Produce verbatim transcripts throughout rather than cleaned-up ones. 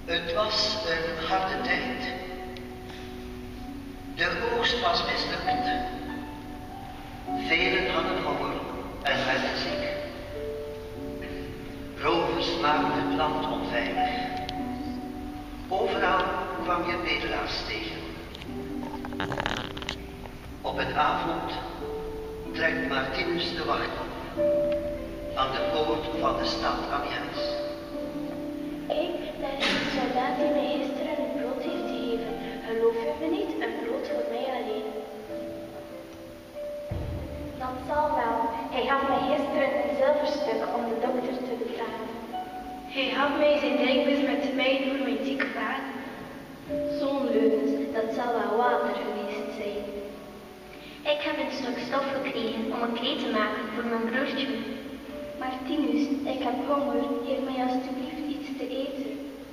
Het was een harde tijd. De oogst was mislukt. Velen hadden honger en werden ziek. Rovers maakten het land onveilig. Overal kwam je bedelaars tegen. Op een avond trekt Martinus de wacht op, aan de poort van de stad Amiens. Kijk, daar is een soldaat die mij gisteren een brood heeft gegeven. Geloof je me niet? Een brood voor mij alleen. Dat zal wel. Hij gaf mij gisteren een zilverstuk om de dokter te betalen. Hij gaf mij zijn drinkbus met mij voor mijn zieke vader. Zo'n leugens, dat zal wel water geweest zijn. Ik heb een stuk stof gekregen om een kleed te maken voor mijn broertje. Martinus, ik heb honger. Geef mij alstublieft iets te eten.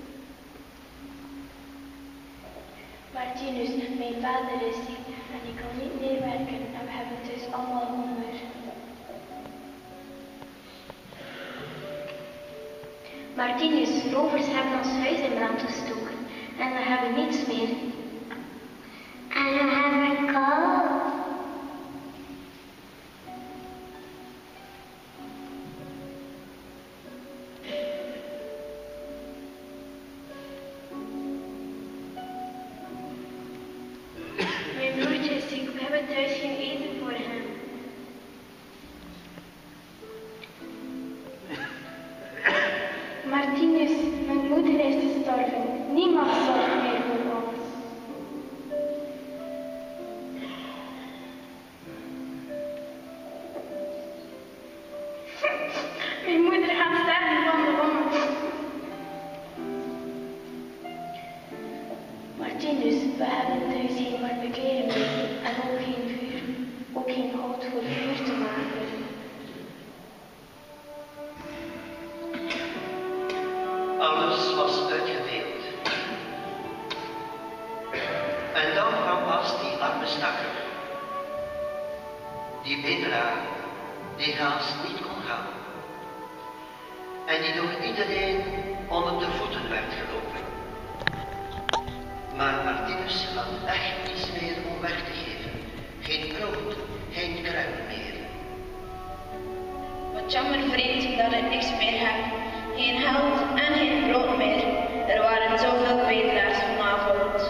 Martinus, mijn vader is ziek en ik kan niet meer werken en we hebben dus allemaal honger. Martinus, rovers hebben ons huis in brand gestoken en we hebben niets meer. En we hebben kou. Mijn broertje is ziek, we hebben thuis geen eten voor hem. Martinus, mijn moeder is gestorven. Niemand zorgt meer voor ons. Mijn moeder gaat sterven van de honger. Martinus, we hebben thuis geen warme kleren meer en ook geen vuur. Ook geen hout voor vuur te maken. Alles was uitgeveeld. En dan kwam pas die arme snakker. Die bedelaar, die haast niet kon gaan. En die door iedereen onder de voeten werd gelopen. Maar Martinus had echt niets meer om weg te geven. Geen brood, geen kruid meer. Wat jammer vriend dat ik niks meer heb. Geen geld en geen brood meer. Er waren zoveel bedelaars vanavond.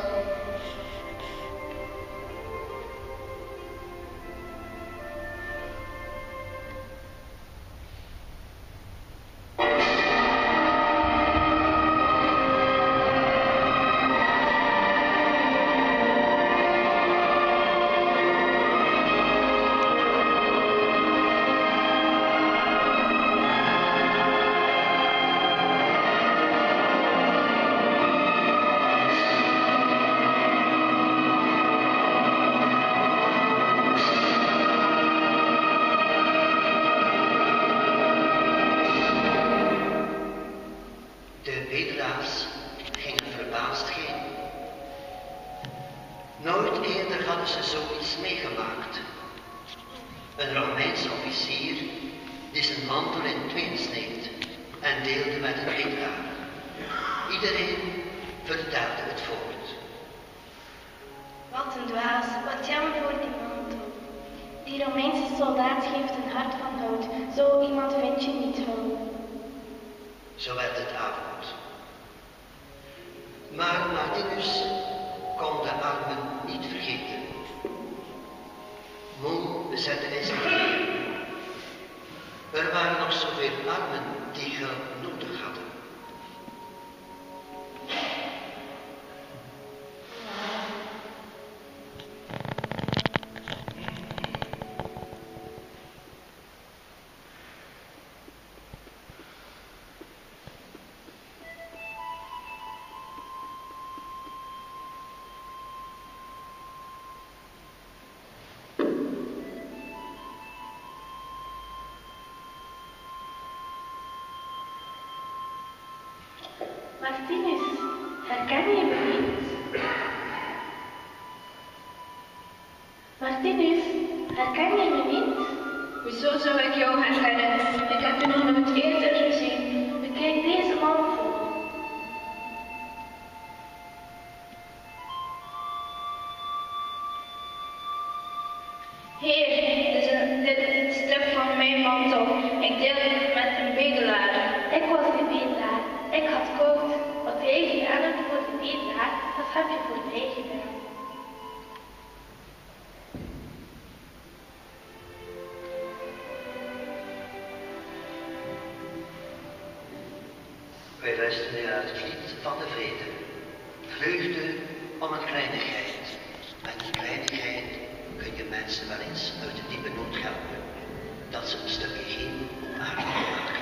De bedelaars gingen verbaasd heen. Nooit eerder hadden ze zoiets meegemaakt. Een Romeins officier die zijn mantel in tweeën sneed en deelde met een bedelaar. Iedereen vertelde het voort. Wat een dwaas, wat jammer voor die mantel. Die Romeinse soldaat heeft een hart van hout. Zo iemand vind je niet gauw. Zo werd het avond. Maar Martinus kon de armen niet vergeten. Moe bezette hij zich neer. Er waren nog zoveel armen die geld nodig hadden. Martinus, herken je me niet? Martinus, herken je me niet? Hoezo zou ik jou herkennen? Ik heb je nog nooit eerder gezien. Bekijk deze mantel. heb je voor mij gedaan? Wij luisteren naar het lied van de vrede. Vreugde om een kleinigheid. Met die kleinigheid kun je mensen wel eens uit de diepe nood helpen. Dat ze een stukje hemel op aarde maken.